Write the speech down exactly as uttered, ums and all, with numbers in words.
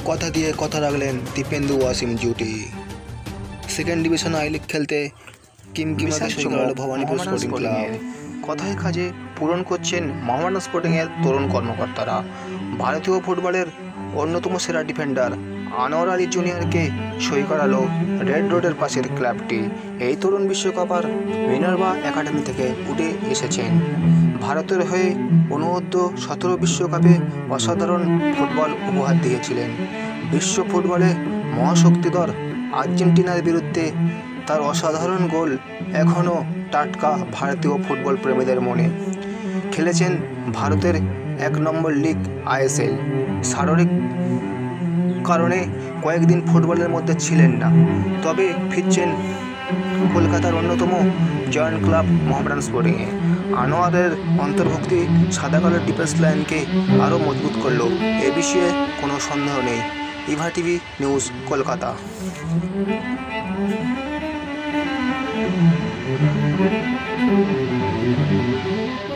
কথা দিয়ে কথা রাখলেন দীপেন্দু ওয়াসিম জুটি। সেকেন্ড ডিভিশন আই লিগ খেলতে কিমকিমাকে সই করালো ভবানীপুর স্পোর্টিং ক্লাব। কথায় কাজে পূরণ করছেন মোহামেডান স্পোর্টিংয়ের তরুণ কর্মকর্তারা। ভারতীয় ফুটবলের অন্যতম সেরা ডিফেন্ডার আনোয়ার আলী জুনিয়রকে সই করালো রেড রোডের পাশের ক্লাবটি। এই তরুণ বিশ্বকাপার মিনার্ভা একাডেমি থেকে উঠে এসেছেন। ভারতের হয়ে অনূর্ধ্ব সতেরো বিশ্বকাপে অসাধারণ ফুটবল উপহার দিয়েছিলেন। বিশ্ব ফুটবলে মহাশক্তিধর আর্জেন্টিনার বিরুদ্ধে তার অসাধারণ গোল এখনও টাটকা ভারতীয় ফুটবল প্রেমীদের মনে। খেলেছেন ভারতের এক নম্বর লিগ আইএসএল। শারীরিক কারণে কয়েকদিন ফুটবলের মধ্যে ছিলেন না, তবে ফিরছেন কলকাতার অন্যতম জয়েন্ট ক্লাব মোহামেডান স্পোর্টিংয়ে। আনোয়ারের অন্তর্ভুক্তি সাদা কালো ডিফেন্স লাইনকে আরও মজবুত করল, এ বিষয়ে কোনো সন্দেহ নেই। ইভা TV news, Kolkata. Thank you.